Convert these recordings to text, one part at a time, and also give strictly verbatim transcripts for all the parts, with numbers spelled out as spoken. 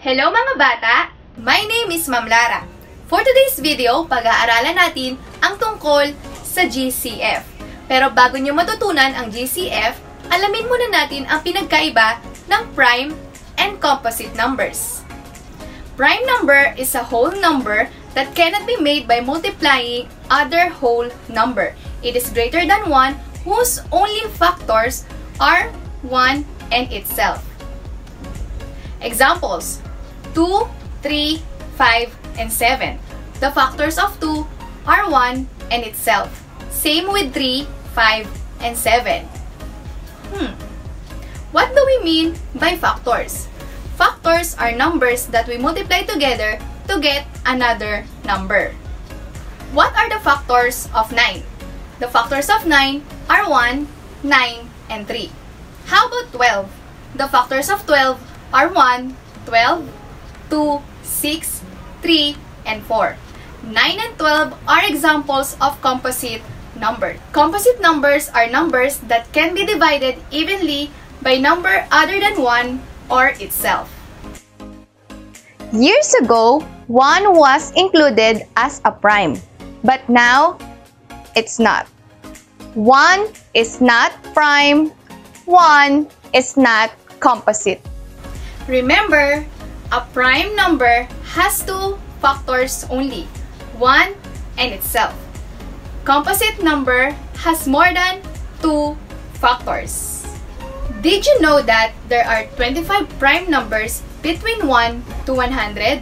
Hello mga bata! My name is Ma'am Lara. For today's video, pag-aaralan natin ang tungkol sa G C F. Pero bago nyo matutunan ang G C F, alamin muna natin ang pinagkaiba ng prime and composite numbers. Prime number is a whole number that cannot be made by multiplying other whole number. It is greater than one whose only factors are one and itself. Examples: two, three, five, and seven. The factors of two are one and itself. Same with three, five, and seven. Hmm. What do we mean by factors? Factors are numbers that we multiply together to get another number. What are the factors of nine? The factors of nine are one, nine, and three. How about twelve? The factors of twelve are one, twelve, two, six, three, and four. nine and twelve are examples of composite numbers. Composite numbers are numbers that can be divided evenly by number other than one or itself. Years ago, one was included as a prime, but now it's not. one is not prime, one is not composite. Remember, a prime number has two factors only, one and itself. Composite number has more than two factors. Did you know that there are twenty-five prime numbers between one to one hundred?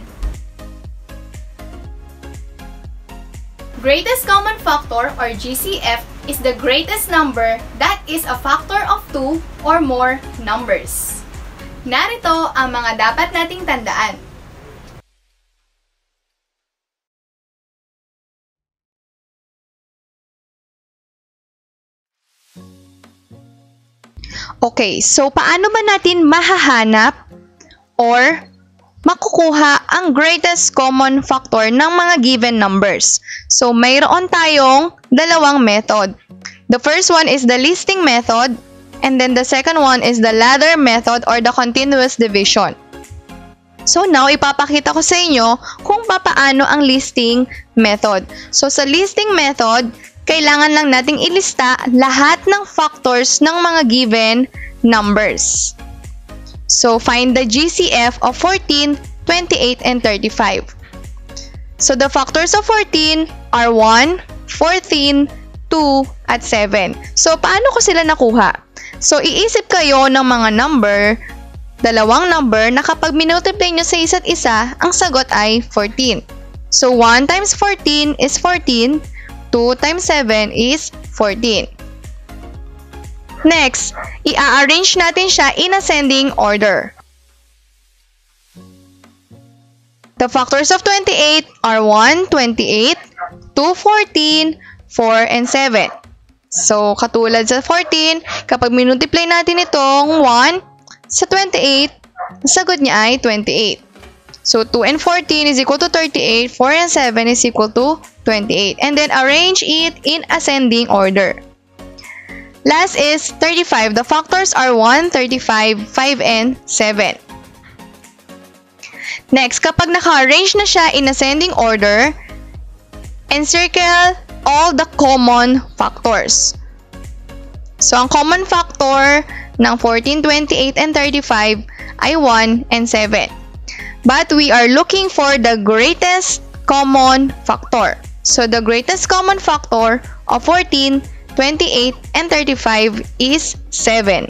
Greatest common factor or G C F is the greatest number that is a factor of two or more numbers. Narito ang mga dapat nating tandaan. Okay, so paano ba natin mahahanap or makukuha ang greatest common factor ng mga given numbers? So, mayroon tayong dalawang method. The first one is the listing method, and then the second one is the ladder method or the continuous division. So, now, ipapakita ko sa inyo kung papaano ang listing method. So, sa listing method, kailangan lang nating ilista lahat ng factors ng mga given numbers. So, find the G C F of fourteen, twenty-eight, and thirty-five. So, the factors of fourteen are one, fourteen, two, at seven. So, paano ko sila nakuha? So, iisip kayo ng mga number, dalawang number na kapag minultiply nyo sa isa't isa, ang sagot ay fourteen. So, one times fourteen is fourteen, two times seven is fourteen. Next, i-arrange natin siya in ascending order. The factors of twenty-eight are one, twenty-eight, two, fourteen, four, and seven. So, katulad sa fourteen, kapag minultiply natin itong one sa twenty-eight, ang sagot niya ay twenty-eight. So, two and fourteen is equal to thirty-eight, four and seven is equal to twenty-eight. And then, arrange it in ascending order. Last is thirty-five. The factors are one, thirty-five, five, and seven. Next, kapag naka-arrange na siya in ascending order, encircle all the common factors. So, ang common factor ng fourteen, twenty-eight, and thirty-five ay one and seven. But we are looking for the greatest common factor. So, the greatest common factor of fourteen, twenty-eight, and thirty-five is seven.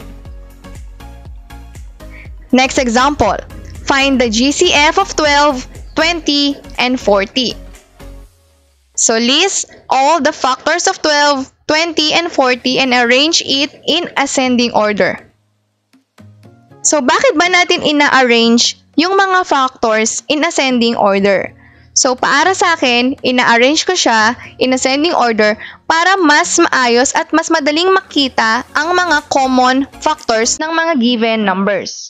Next example. Find the G C F of twelve, twenty, and forty. So, list all the factors of twelve, twenty, and forty and arrange it in ascending order. So, bakit ba natin ina-arrange yung mga factors in ascending order? So, para sa akin, ina-arrange ko siya in ascending order para mas maayos at mas madaling makita ang mga common factors ng mga given numbers.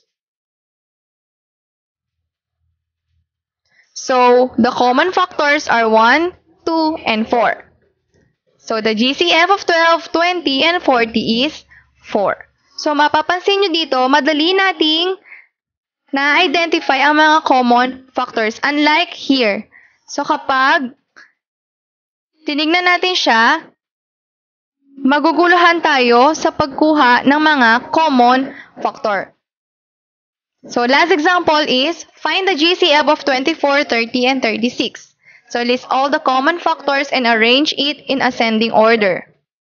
So, the common factors are one, two, and four. So, the G C F of twelve, twenty, and forty is four. So, mapapansin nyo dito, madali nating na-identify ang mga common factors. Unlike here. So, kapag tinignan natin siya, maguguluhan tayo sa pagkuha ng mga common factor. So, last example is, find the G C F of twenty-four, thirty, and thirty-six. So, list all the common factors and arrange it in ascending order.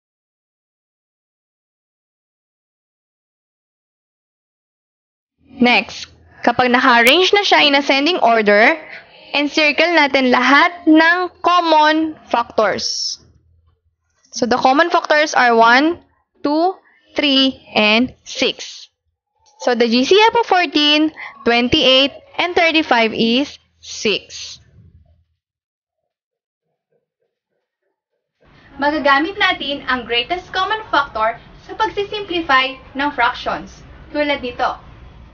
Next, kapag naka-arrange na siya in ascending order, encircle natin lahat ng common factors. So, the common factors are one, two, three, and six. So, the G C F of fourteen, twenty-eight, and thirty-five is six. Magagamit natin ang greatest common factor sa pagsisimplify ng fractions, tulad nito.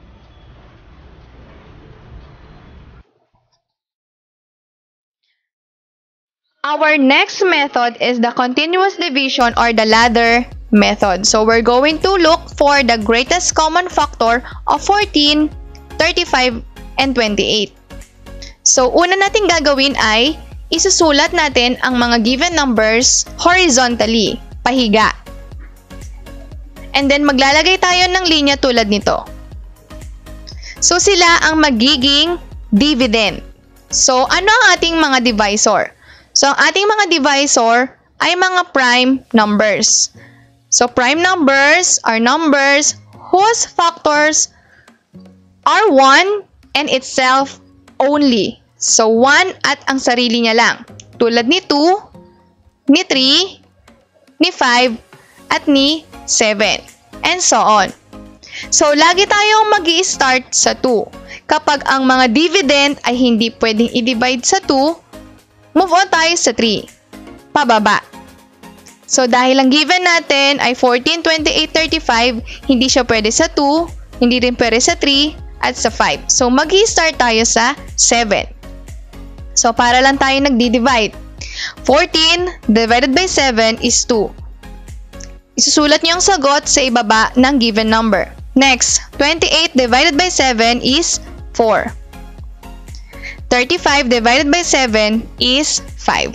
Our next method is the continuous division or the ladder method. So, we're going to look for the greatest common factor of fourteen, thirty-five, and twenty-eight. So, una natin gagawin ay isusulat natin ang mga given numbers horizontally, pahiga. And then, maglalagay tayo ng linya tulad nito. So, sila ang magiging dividend. So, ano ang ating mga divisor? So, ang ating mga divisor ay mga prime numbers. So, prime numbers are numbers whose factors are one and itself only. So, one at ang sarili niya lang. Tulad ni two, ni three, ni five, at ni seven. And so on. So, lagi tayong mag-i-start sa two. Kapag ang mga dividend ay hindi pwedeng i-divide sa two, move on tayo sa three. Pababa. So, dahil ang given natin ay fourteen, twenty-eight, thirty-five, hindi siya pwede sa two, hindi rin pwede sa three, at sa five. So, mag-i-start tayo sa seven. So, para lang tayo nagdi-divide. fourteen divided by seven is two. Isusulat niyo ang sagot sa ibaba ng given number. Next, twenty-eight divided by seven is four. thirty-five divided by seven is five.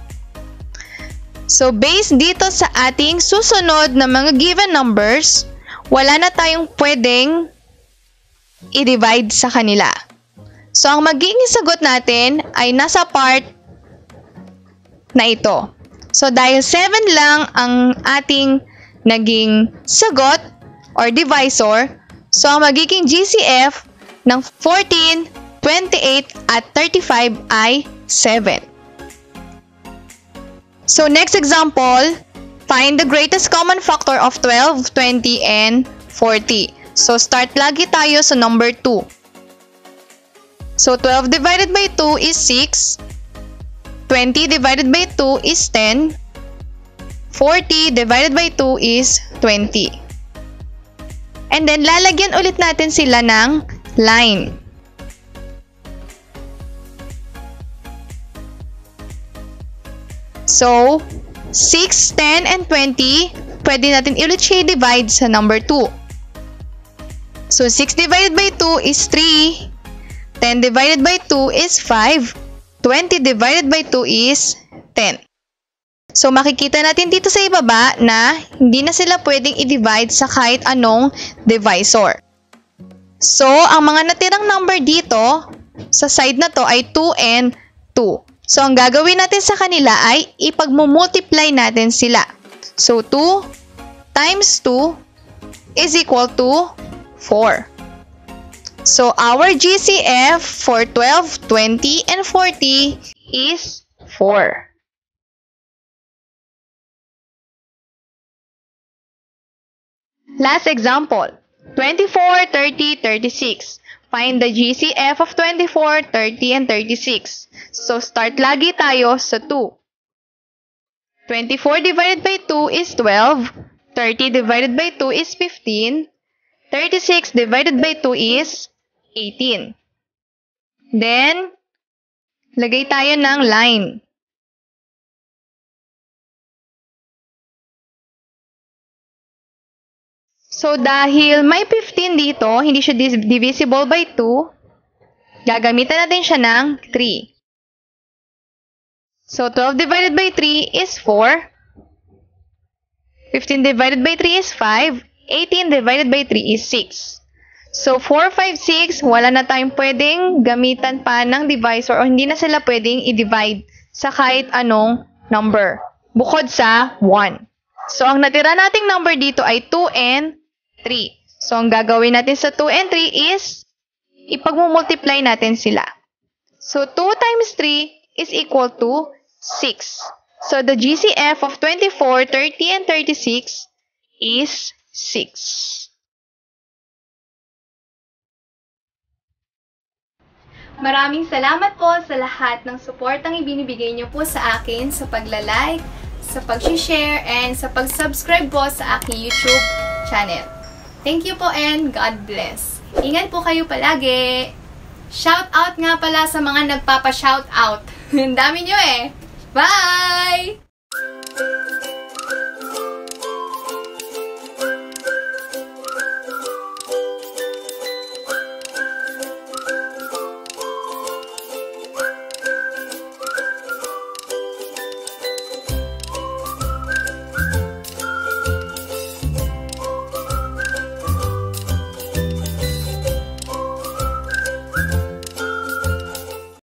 So, based dito sa ating susunod na mga given numbers, wala na tayong pwedeng i-divide sa kanila. So, ang magiging sagot natin ay nasa part na ito. So, dahil seven lang ang ating naging sagot or divisor, so ang magiging G C F ng fourteen, twenty-eight, at thirty-five ay seven. So, next example, find the greatest common factor of twelve, twenty, and forty. So, start lagi tayo sa number two. So, twelve divided by two is six. twenty divided by two is ten. forty divided by two is twenty. And then, lalagyan ulit natin sila ng line. So, six, ten, and twenty, pwede natin ulit siya divide sa number two. So, six divided by two is three. ten divided by two is five. twenty divided by two is ten. So, makikita natin dito sa ibaba na hindi na sila pwedeng i-divide sa kahit anong divisor. So, ang mga natirang number dito sa side na to ay two and two. So, ang gagawin natin sa kanila ay ipagmumultiply natin sila. So, two times two is equal to four. So, our G C F for twelve, twenty, and forty is four. Last example, twenty-four, thirty, thirty-six. Find the G C F of twenty-four, thirty, and thirty-six. So, start lagi tayo sa two. twenty-four divided by two is twelve. thirty divided by two is fifteen. thirty-six divided by two is eighteen. Then, lagay tayo ng line. So, dahil may fifteen dito, hindi siya divisible by two, gagamitan natin siya ng three. So, twelve divided by three is four. fifteen divided by three is five. eighteen divided by three is six. So, four, five, six, wala na tayong pwedeng gamitan pa ng divisor o hindi na sila pwedeng i-divide sa kahit anong number. Bukod sa one. So, ang natira nating number dito ay two and three. So, ang gagawin natin sa two and three is ipagmumultiply natin sila. So, two times three is equal to six. So, the G C F of twenty-four, thirty, and thirty-six is six. Maraming salamat po sa lahat ng suportang ibinibigay niyo po sa akin sa pagla-like, sa pag-share, and sa pag-subscribe po sa aking YouTube channel. Thank you po and God bless. Ingat po kayo palagi. Shout out nga pala sa mga nagpapa-shout out. Ang dami nyo eh. Bye!